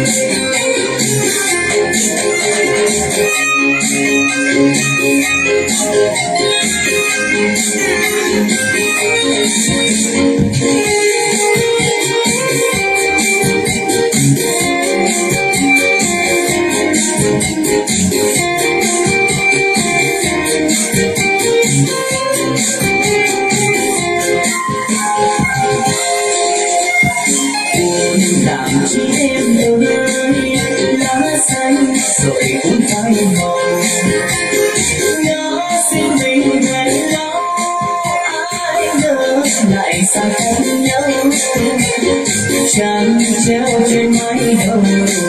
Trăng treo trên mái đầu,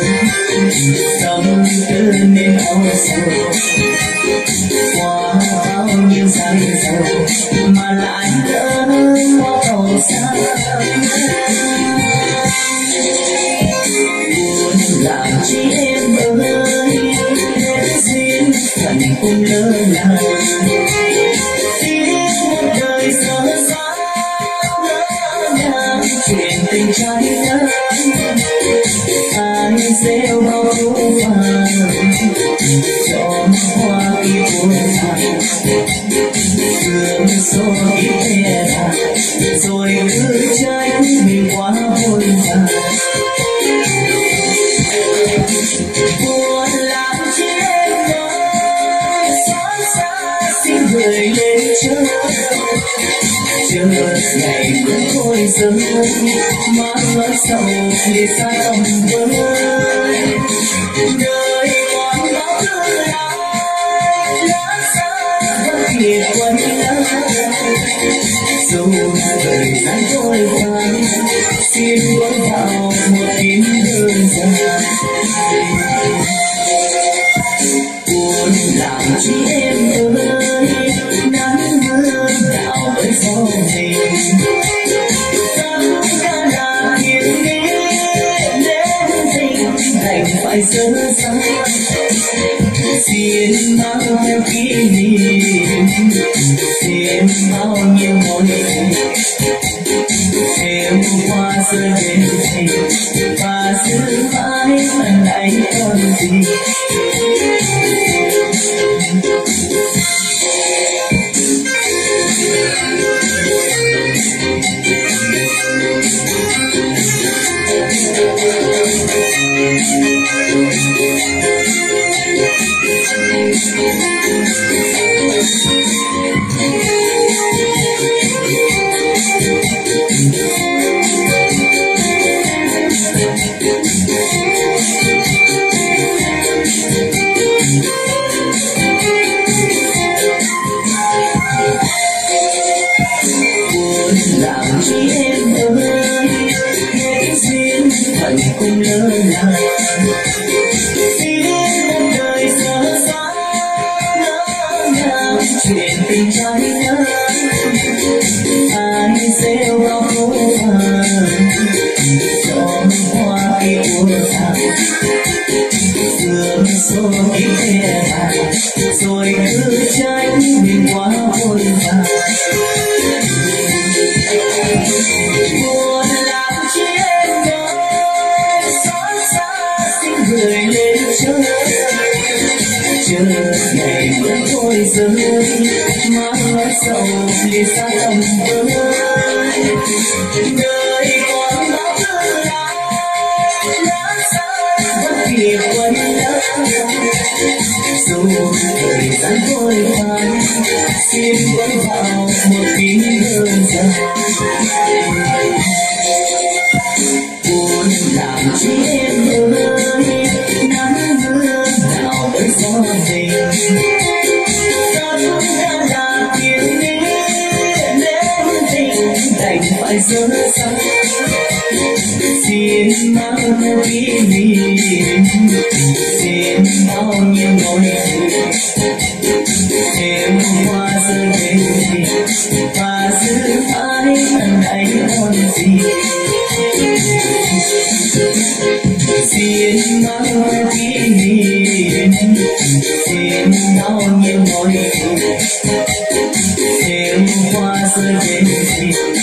tâm tư nên âu sầu, qua bao nhiêu giây dầu mà lại lỡ có cầu xa. Buồn làm chi em ơi, hết duyên phận cũng lỡ làng. Chuyện tình trái đất ai gieo bao thú vàng cho hoa kia buồn tàn sương gió ít nhẹ rồi cứ trách mình quá vội vàng. Buồn làm chi em ơi, xót xa xin gửi lên trời chờ ngày cũng thôi dần má mất sầu để xa tâm với đời còn bao thứ ai lá xa vẫn kịp quanh lắm. Dù thời gian trôi qua xin bước vào một kín đơn giản. Buồn làm chi em ơi, nắng mưa đạo với gió mình tất cả là hiền nghĩa đến tình đành phải dơ xa. Xin mang theo kỷ niệm thêm bao nhiêu mối tình thêm hoa rơi bên tình và giữ mãi phần anh còn gì. Làm chi em ơi, hết duyên phận cũng lỡ làng. Xin một đời dở dang ngỡ ngàng chuyện tình trái đất ai gieo bao khổ vàng cho hoa kia buồn tàn sương gió ít nhẹ rồi cứ trách mình quá vội vàng. Buồn làm chi em ơi, xót xa xin gửi lên trời chờ ngày vẫn thôi rơi má mất sầu để xa tâm với đời còn bao thứ ai lá xa vẫn kịp quanh lắm. Dù thời gian trôi qua xin bước vào một kín đơn giản. Buồn làm chi em ơi, nắng mưa nào với gió mình tất cả là kiên nghĩa đến tình đành phải dơ xa. Xin mang theo kỷ niệm xin bao nhiêu mối tình thêm hoa rơi bên tình và giữ mãi phần anh còn gì. Xin mang theo kỷ niệm xin bao nhiêu mối tình thêm hoa rơi bên tình